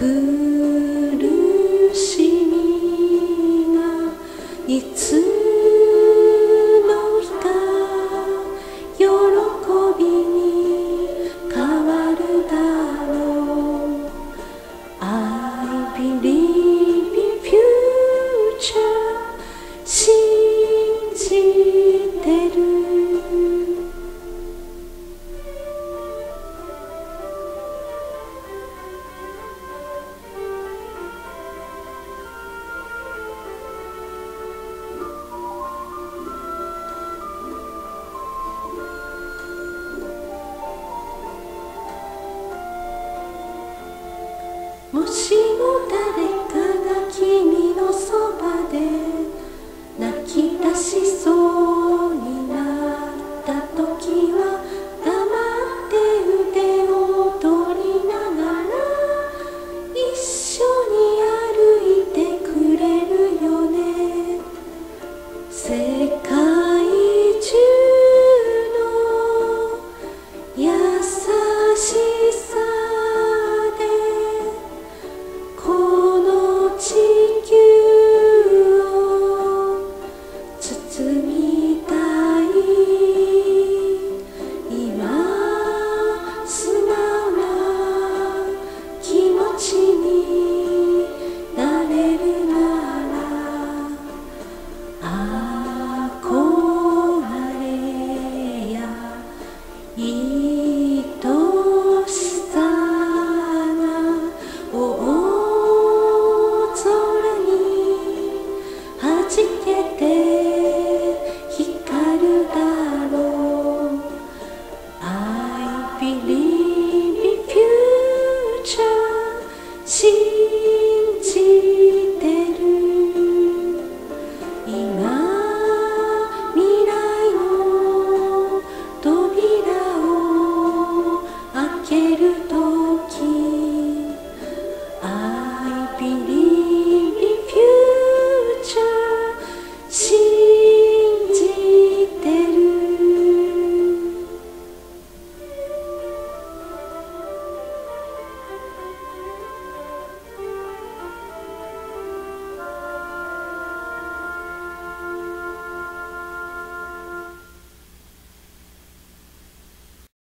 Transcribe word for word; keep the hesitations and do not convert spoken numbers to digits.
苦しみがいつの日か喜びに変わるだろう。 I believe in future 信じてる。もしも誰かが君のそばで泣き出しそうになった時は黙って腕を取りながら一緒に歩いてくれるよね。世界中の優しさ地球を包みたい。今素直な気持ちになれるなら憧れや愛しさがはじけて光るだろう。 I believe in future 信じてる。今未来の扉を開ける